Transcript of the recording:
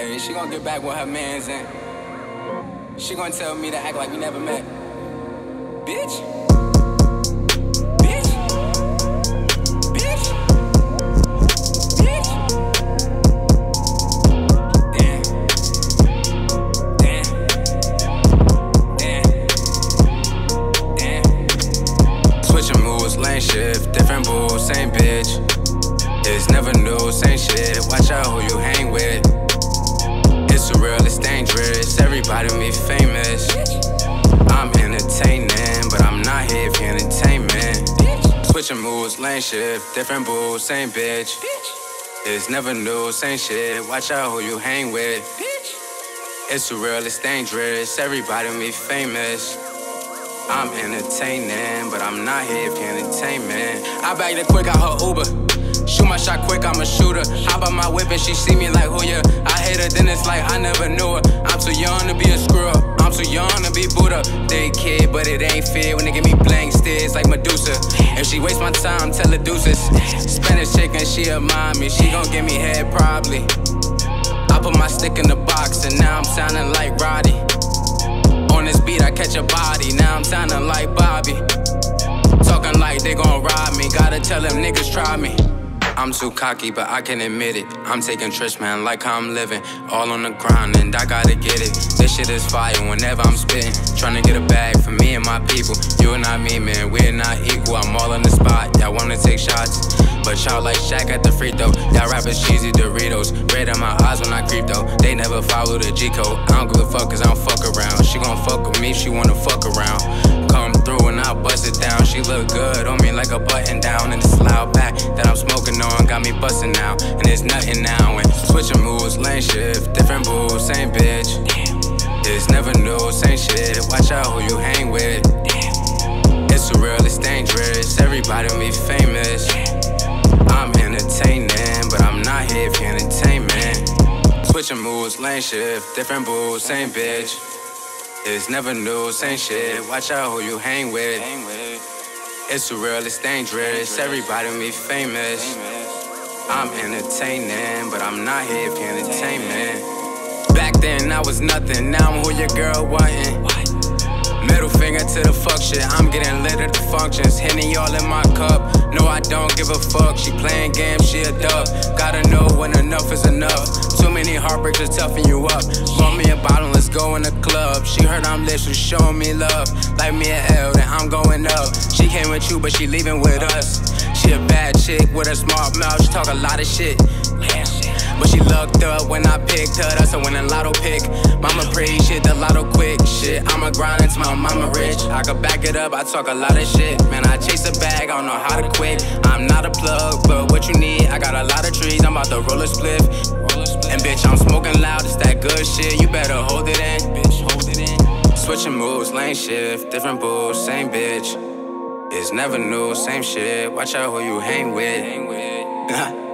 Hey, she gonna get back with her mans in. She gonna tell me to act like we never met. Bitch. Bitch. Bitch. Bitch. Damn. Damn. Damn. Damn. Switching moves, lane shift, different booze, same bitch. It's never new, same shit. Watch out who you hang with. It's surreal, it's dangerous. Everybody be famous. I'm entertaining, but I'm not here for entertainment. Switching moves, lane shift, different booze, same bitch. It's never new, same shit. Watch out who you hang with. It's surreal, it's dangerous. Everybody be famous. I'm entertaining, but I'm not here for entertainment. I bagged it quick out her Uber. Shoot my shot quick, I'm a shooter. Hop out my whip and she see me like, who ya? I hate her, then it's like I never knew her. I'm too young to be a screw up. I'm too young to be Buddha. They kid, but it ain't fair when they give me blank stares like Medusa. If she waste my time, tell her deuces. Spanish chicken, she admire me. She gon' give me head probably. I put my stick in the box and now I'm sounding like Roddy. On this beat, I catch a body. Now I'm sounding like Bobby. Talking like they gon' rob me. Gotta tell them niggas try me. I'm too cocky, but I can admit it. I'm taking trips, man, like how I'm living. All on the grind, and I gotta get it. This shit is fire whenever I'm spitting. Tryna get a bag for me and my people. You and not me, man, we're not equal. I'm all on the spot, y'all wanna take shots. But y'all like Shaq at the free throw. Y'all rappers cheesy Doritos. Red in my eyes when I creep though. They never follow the G code. I don't give a fuck cause I don't fuck around. She gon' fuck with me, she wanna fuck around. Come through and I'll bust it down. She look good on me like a button down. And this loud back that I'm smoking on got me bustin' now. And there's nothing now. And switching moves, lane shift, different booze, same bitch. It's never new, same shit. Watch out who you hang with. It's surreal, it's dangerous. Everybody be famous. I'm entertaining, but I'm not here for entertainment. Switching moves, lane shift, different booze, same bitch. It's never new, same shit. Watch out who you hang with. It's surreal, it's dangerous. Everybody be famous. I'm entertaining, but I'm not here for entertainment. Back then I was nothing, now I'm who your girl wantin'. Middle finger to the fuck shit, I'm getting lit at the functions. Henny all in my cup, no I don't give a fuck. She playing games, she a dub. Gotta know when enough is enough. Too many heartbreaks will toughen you up. Bought me a bottle, let's go in the club. She heard I'm lit, she's showing me love. Like me a L, then I'm going up. She came with you, but she leaving with us. She a bad chick with a smart mouth, she talk a lot of shit. But she looked up when I picked her, that's a winning lotto pick. Mama pretty shit, the lotto quick shit. I'ma grind until my mama rich. I could back it up, I talk a lot of shit. Man, I chase a bag, I don't know how to quit. I'm not a plug, but what you need, I got a lot of trees, I'm about to roll a spliff. And bitch, I'm smoking loud, it's that good shit. You better hold it in, bitch, hold it in. Switching moves, lane shift, different booze, same bitch. It's never new, same shit. Watch out who you hang with.